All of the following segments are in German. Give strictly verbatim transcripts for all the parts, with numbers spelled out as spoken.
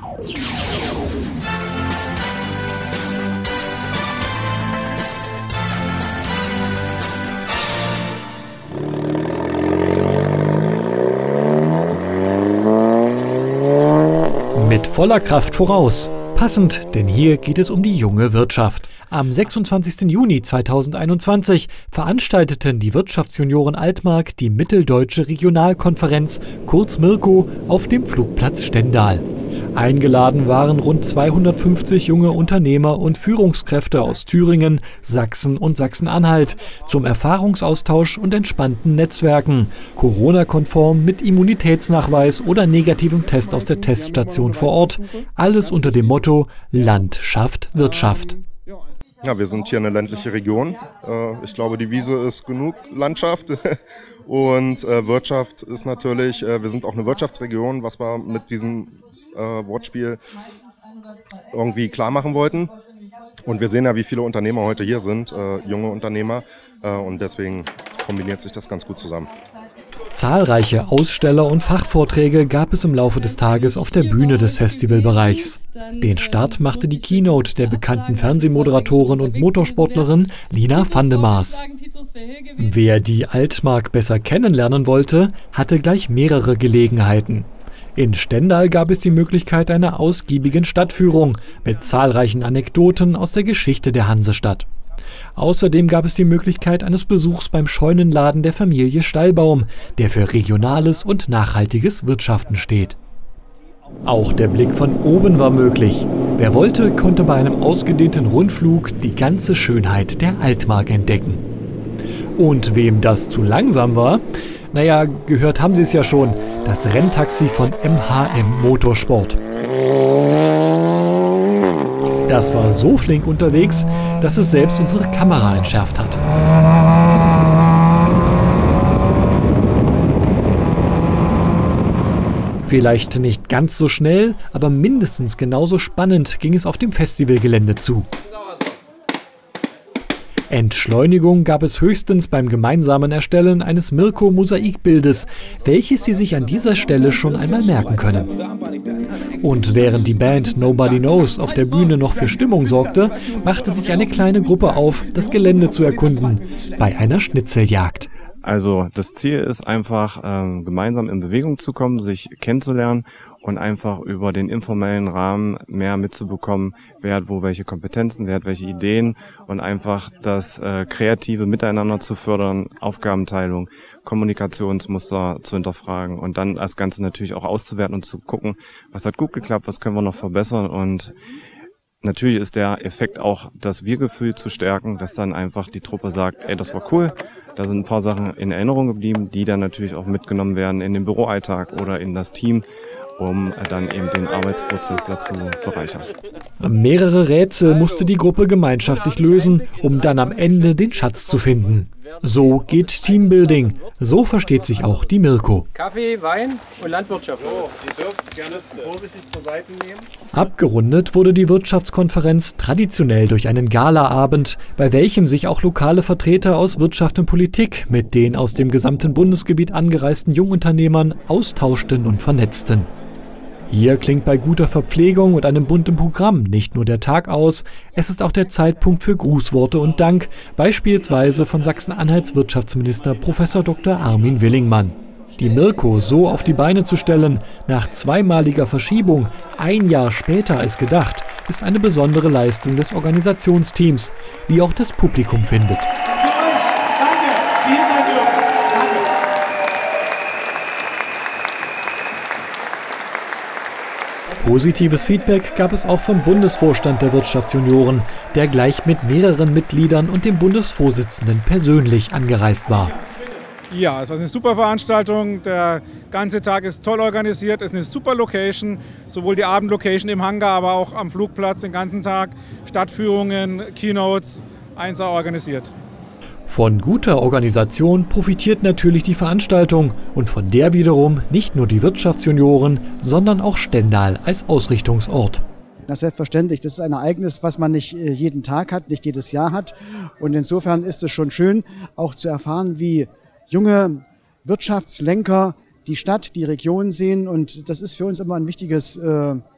Mit voller Kraft voraus. Passend, denn hier geht es um die junge Wirtschaft. Am sechsundzwanzigsten Juni zweitausendeinundzwanzig veranstalteten die Wirtschaftsjunioren Altmark die Mitteldeutsche Regionalkonferenz, kurz Mirko, auf dem Flugplatz Stendal. Eingeladen waren rund zweihundertfünfzig junge Unternehmer und Führungskräfte aus Thüringen, Sachsen und Sachsen-Anhalt zum Erfahrungsaustausch und entspannten Netzwerken, Corona-konform mit Immunitätsnachweis oder negativem Test aus der Teststation vor Ort. Alles unter dem Motto Land schafft Wirtschaft. Ja, wir sind hier eine ländliche Region. Ich glaube, die Wiese ist genug Landschaft. Und Wirtschaft ist natürlich, wir sind auch eine Wirtschaftsregion, was wir mit diesem Wortspiel irgendwie klar machen wollten. Und wir sehen ja, wie viele Unternehmer heute hier sind, junge Unternehmer. Und deswegen kombiniert sich das ganz gut zusammen. Zahlreiche Aussteller und Fachvorträge gab es im Laufe des Tages auf der Bühne des Festivalbereichs. Den Start machte die Keynote der bekannten Fernsehmoderatorin und Motorsportlerin Lina van de Maas. Wer die Altmark besser kennenlernen wollte, hatte gleich mehrere Gelegenheiten. In Stendal gab es die Möglichkeit einer ausgiebigen Stadtführung mit zahlreichen Anekdoten aus der Geschichte der Hansestadt. Außerdem gab es die Möglichkeit eines Besuchs beim Scheunenladen der Familie Stallbaum, der für regionales und nachhaltiges Wirtschaften steht. Auch der Blick von oben war möglich. Wer wollte, konnte bei einem ausgedehnten Rundflug die ganze Schönheit der Altmark entdecken. Und wem das zu langsam war, naja, gehört haben Sie es ja schon, das Renntaxi von M H M Motorsport. Das war so flink unterwegs, dass es selbst unsere Kamera entschärft hat. Vielleicht nicht ganz so schnell, aber mindestens genauso spannend ging es auf dem Festivalgelände zu. Entschleunigung gab es höchstens beim gemeinsamen Erstellen eines Mirko-Mosaikbildes, welches Sie sich an dieser Stelle schon einmal merken können. Und während die Band Nobody Knows auf der Bühne noch für Stimmung sorgte, machte sich eine kleine Gruppe auf, das Gelände zu erkunden, bei einer Schnitzeljagd. Also das Ziel ist einfach, ähm, gemeinsam in Bewegung zu kommen, sich kennenzulernen und einfach über den informellen Rahmen mehr mitzubekommen, wer hat wo welche Kompetenzen, wer hat welche Ideen und einfach das äh, kreative Miteinander zu fördern, Aufgabenteilung, Kommunikationsmuster zu hinterfragen und dann das Ganze natürlich auch auszuwerten und zu gucken, was hat gut geklappt, was können wir noch verbessern. Und natürlich ist der Effekt auch, das Wir-Gefühl zu stärken, dass dann einfach die Truppe sagt, ey, das war cool. Da sind ein paar Sachen in Erinnerung geblieben, die dann natürlich auch mitgenommen werden in den Büroalltag oder in das Team, um dann eben den Arbeitsprozess dazu bereichern. Mehrere Rätsel musste die Gruppe gemeinschaftlich lösen, um dann am Ende den Schatz zu finden. So geht Teambuilding. So versteht sich auch die Mirko. Kaffee, Wein und Landwirtschaft. So, ihr dürft gerne vorsichtig zur Seite nehmen. Abgerundet wurde die Wirtschaftskonferenz traditionell durch einen Galaabend, bei welchem sich auch lokale Vertreter aus Wirtschaft und Politik mit den aus dem gesamten Bundesgebiet angereisten Jungunternehmern austauschten und vernetzten. Hier klingt bei guter Verpflegung und einem bunten Programm nicht nur der Tag aus, es ist auch der Zeitpunkt für Grußworte und Dank, beispielsweise von Sachsen-Anhalts Wirtschaftsminister Professor Doktor Armin Willingmann. Die Mirko so auf die Beine zu stellen, nach zweimaliger Verschiebung, ein Jahr später als gedacht, ist eine besondere Leistung des Organisationsteams, wie auch das Publikum findet. Positives Feedback gab es auch vom Bundesvorstand der Wirtschaftsjunioren, der gleich mit mehreren Mitgliedern und dem Bundesvorsitzenden persönlich angereist war. Ja, es ist eine super Veranstaltung. Der ganze Tag ist toll organisiert. Es ist eine super Location, sowohl die Abendlocation im Hangar, aber auch am Flugplatz den ganzen Tag. Stadtführungen, Keynotes, eins A organisiert. Von guter Organisation profitiert natürlich die Veranstaltung und von der wiederum nicht nur die Wirtschaftsjunioren, sondern auch Stendal als Ausrichtungsort. Na, selbstverständlich, das ist ein Ereignis, was man nicht jeden Tag hat, nicht jedes Jahr hat. Und insofern ist es schon schön, auch zu erfahren, wie junge Wirtschaftslenker die Stadt, die Region sehen. Und das ist für uns immer ein wichtiges äh,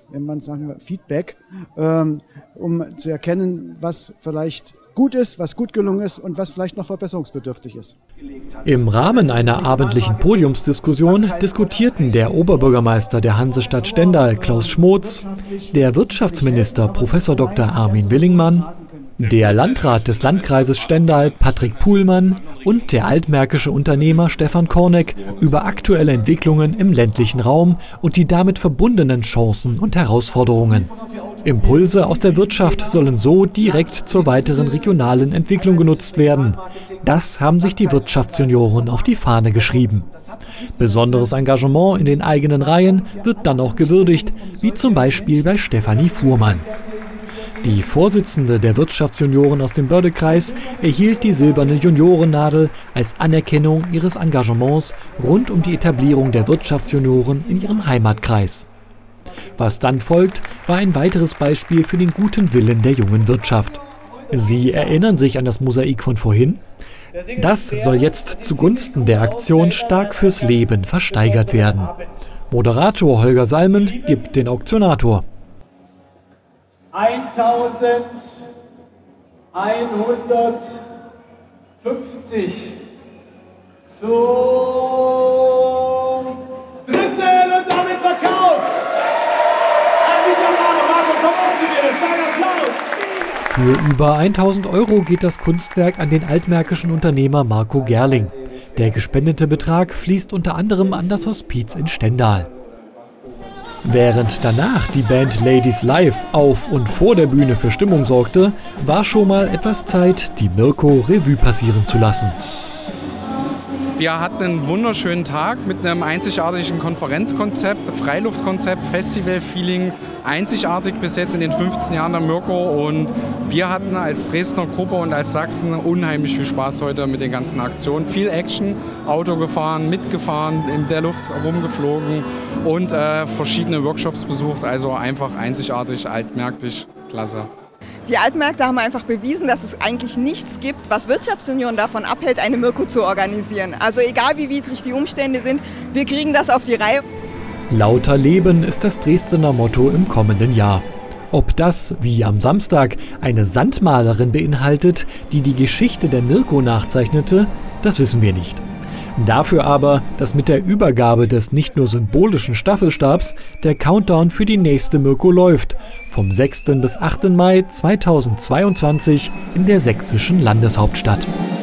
wenn man sagen, Feedback, ähm, um zu erkennen, was vielleicht gut ist, was gut gelungen ist und was vielleicht noch verbesserungsbedürftig ist. Im Rahmen einer abendlichen Podiumsdiskussion diskutierten der Oberbürgermeister der Hansestadt Stendal, Klaus Schmotz, der Wirtschaftsminister Professor Doktor Armin Willingmann, der Landrat des Landkreises Stendal, Patrick Puhlmann, und der altmärkische Unternehmer Stefan Korneck über aktuelle Entwicklungen im ländlichen Raum und die damit verbundenen Chancen und Herausforderungen. Impulse aus der Wirtschaft sollen so direkt zur weiteren regionalen Entwicklung genutzt werden. Das haben sich die Wirtschaftsjunioren auf die Fahne geschrieben. Besonderes Engagement in den eigenen Reihen wird dann auch gewürdigt, wie zum Beispiel bei Stefanie Fuhrmann. Die Vorsitzende der Wirtschaftsjunioren aus dem Bördekreis erhielt die silberne Juniorennadel als Anerkennung ihres Engagements rund um die Etablierung der Wirtschaftsjunioren in ihrem Heimatkreis. Was dann folgt, war ein weiteres Beispiel für den guten Willen der jungen Wirtschaft. Sie erinnern sich an das Mosaik von vorhin? Das soll jetzt zugunsten der Aktion Stark fürs Leben versteigert werden. Moderator Holger Salmend gibt den Auktionator. eintausendeinhundertfünfzig. So. Drittel und damit verkauft. Für über tausend Euro geht das Kunstwerk an den altmärkischen Unternehmer Marco Gerling. Der gespendete Betrag fließt unter anderem an das Hospiz in Stendal. Während danach die Band Ladies Live auf und vor der Bühne für Stimmung sorgte, war schon mal etwas Zeit, die Mirko Revue passieren zu lassen. Wir hatten einen wunderschönen Tag mit einem einzigartigen Konferenzkonzept, Freiluftkonzept, Festival-Feeling, einzigartig bis jetzt in den fünfzehn Jahren der Mirko. Und wir hatten als Dresdner Gruppe und als Sachsen unheimlich viel Spaß heute mit den ganzen Aktionen. Viel Action, Auto gefahren, mitgefahren, in der Luft rumgeflogen und äh, verschiedene Workshops besucht. Also einfach einzigartig, altmärktig, klasse. Die Altmärkte haben einfach bewiesen, dass es eigentlich nichts gibt, was Wirtschaftsjunioren davon abhält, eine Mirko zu organisieren. Also egal wie widrig die Umstände sind, wir kriegen das auf die Reihe. Lauter Leben ist das Dresdner Motto im kommenden Jahr. Ob das, wie am Samstag, eine Sandmalerin beinhaltet, die die Geschichte der Mirko nachzeichnete, das wissen wir nicht. Dafür aber, dass mit der Übergabe des nicht nur symbolischen Staffelstabs der Countdown für die nächste Mirko läuft, vom sechsten bis achten Mai zweitausendzweiundzwanzig in der sächsischen Landeshauptstadt.